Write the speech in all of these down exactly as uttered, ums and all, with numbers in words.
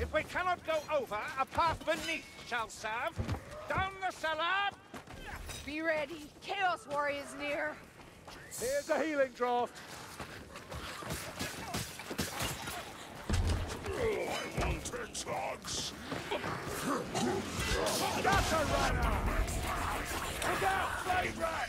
We cannot go over. A path beneath shall serve. Down the cellar! Be ready. Chaos Warriors near. Here's a healing draft. Oh, I want it, dogs. That's a runner! Look out, flame rat!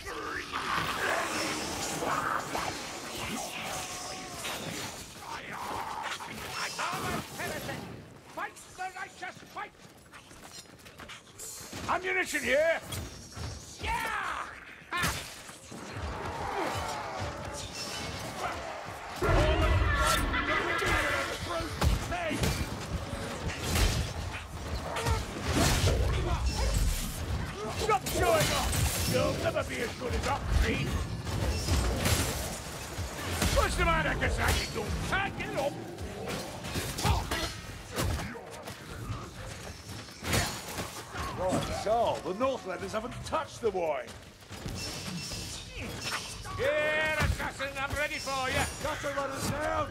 Armored Penitent! Fight the righteous fight! Ammunition here! Yeah! Stop showing off! You'll never be as good as Upstreet! What's the matter, Kasaki? Don't can't get up! Right, so, the Northlanders haven't touched the wine. Here, assassin, I'm ready for you! Got to run us down!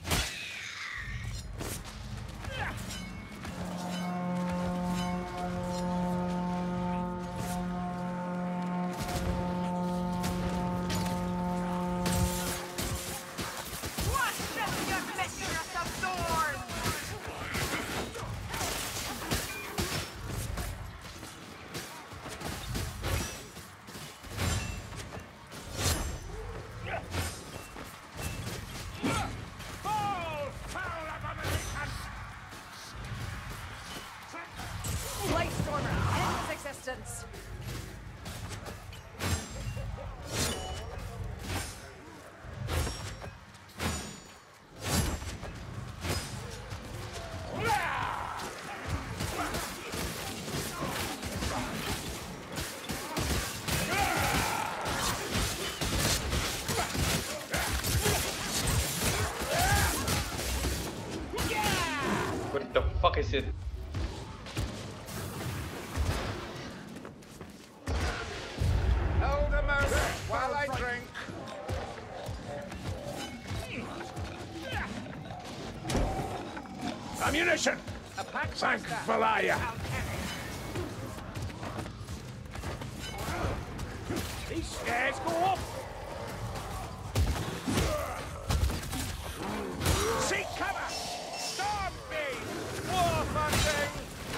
Lightstormer, ends existence. What the fuck is it? Hold a moment while I drink. Ammunition! A pack Thank master. Valaya! These stairs go up! Seek cover! Storm beam! War funding!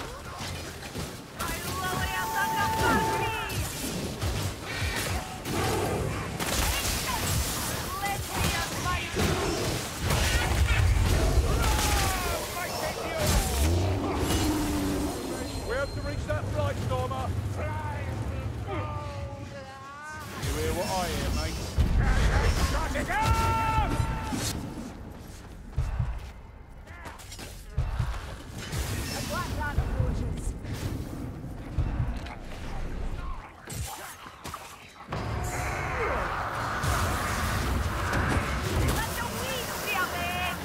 We have to reach that flight, Stormer! You hear what I hear, mate? Shot it down! A black rat approaches. Let the weeds be up there.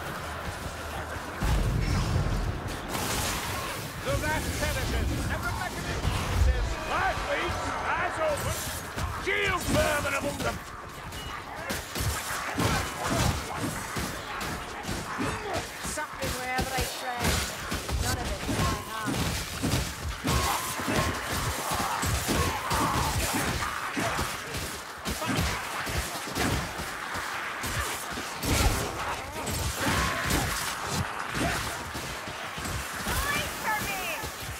The last penitent! Every mechanism says... Last week, eyes open! Shield firm and among them! Something wherever I tread. None of it in my hand. Wait for me!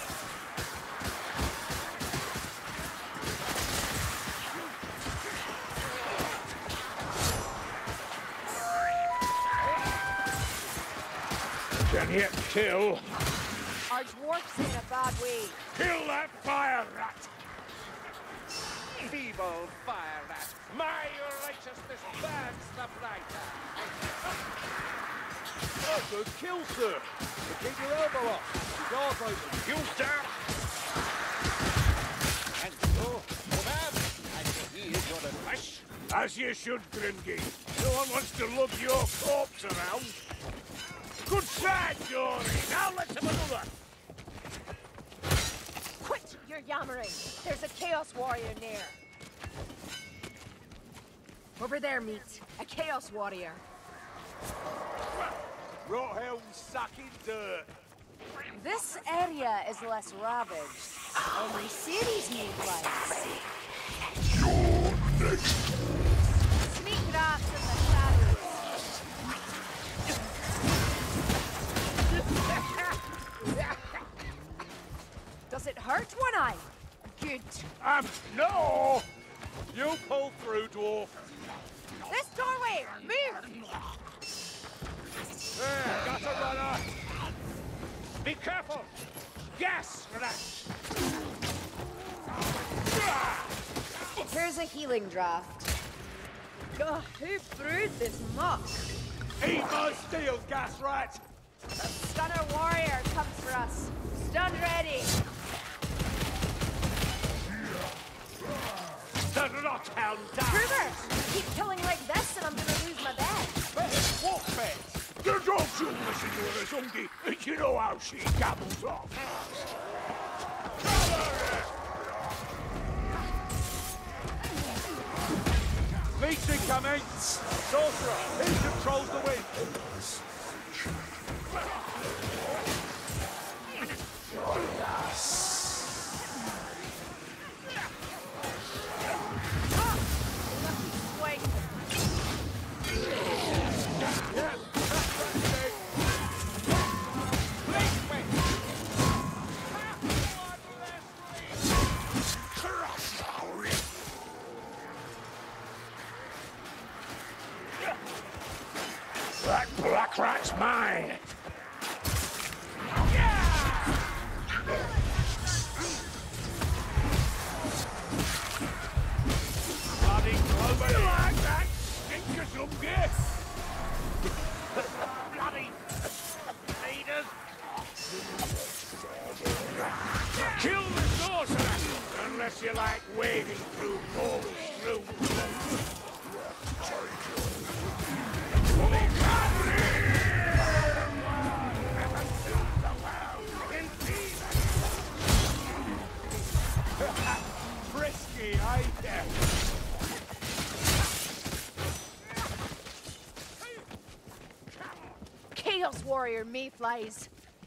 Can hit kill. Our dwarf's in a bad way. Kill that fire rat! Feeble fire rat! My righteousness burns the brighter! Oh, good kill, sir. But keep your elbow up. Guard open. You sir! And so, Obab, I say he is your advice. As you should, Grimgate. No one wants to lug your corpse around. Good side, Dory. Now let's have another. Quit your yammering. There's a Chaos Warrior near. Over there, meet. A Chaos Warrior. Rothelm sucking dirt. This area is less ravaged, and we see these need lights. Sneak rats in the shadows. Does it hurt one eye? Good. Um, no! You pull through, dwarf. This doorway! Move! There, got a runner. Be careful! Gas rat! Here's a healing draft. Ugh, who brewed this muck? Eat my steel, gas rat! The Stunner Warrior comes for us. Stun ready. The Rothound down! Kruger, keep killing like this and I'm gonna lose my bed. What bet? The dogs will listen to her, Zungi, and you know how she gabbles off. Leech incoming! Sorcerer, he controls the wind! Wait. That black rat's mine! Bloody clover! You like that? Stinker some gift! Bloody leaders! Kill the sorcerer! Unless you like wading through Polish through. Frisky, I dare. Chaos Warrior Mayflies.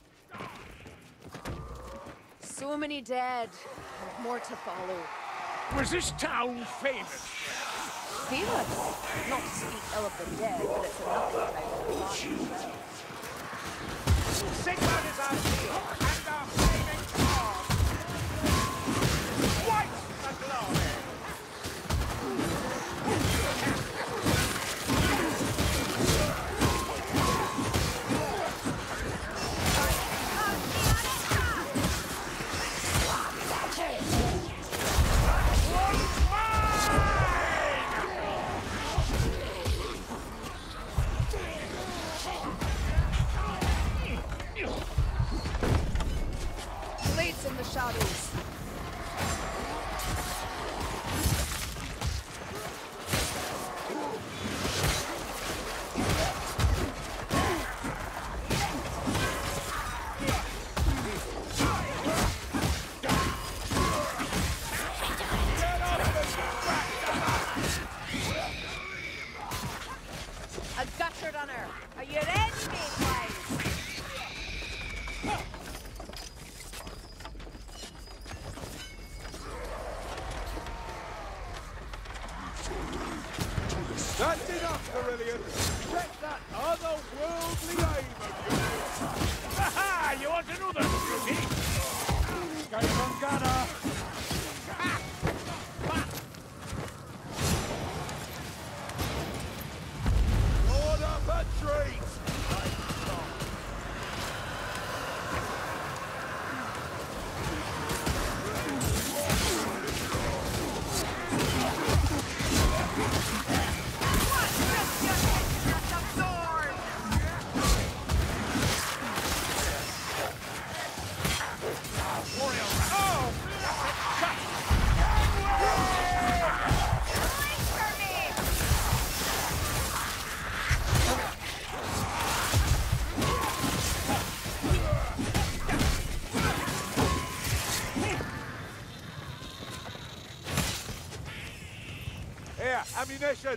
So many dead, and more to follow. Was this town famous? Famous? Not to speak ill of the dead, but it's a nothing time for the body. Sigmund is our shield, and our flaming sword! White the glory! Blades in the shadows. A gutter runner. Are you ready, Mayflies? That's enough, Carillion! Check that otherworldly aim of yours! Ha-ha! You want another beauty? Escape from Gunner! Lord up a treat! Here, ammunition!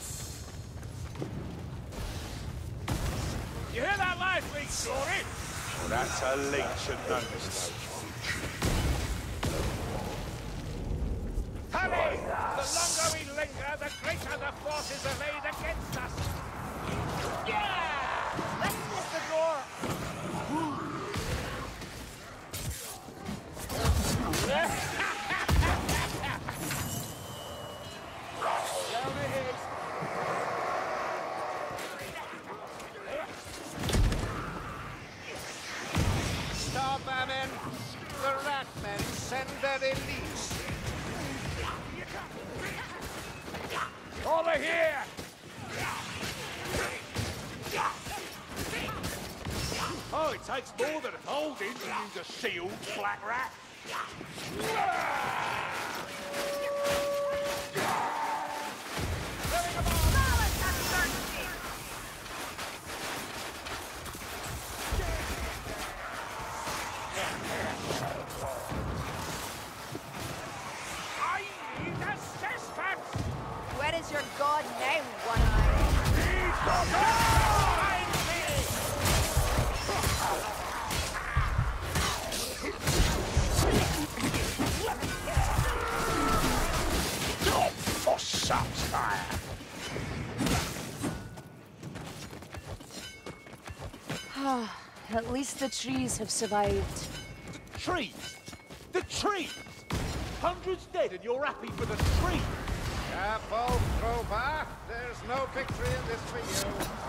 You hear that last week's story? Well, that's a leech and no mistake. Hurry! The longer we linger, the greater the forces arrayed against us. Yeah! Let's miss the door. Down ahead. Stop, men. The rat men send their elites. Over here! Oh, it takes more than holding to use a shield, black rat. I need assistance! Where is your god now, One-Eye? For some fire. At least the trees have survived. The trees! The trees! Hundreds dead and you're happy for the trees! Careful, Crowbar. There's no victory in this for you.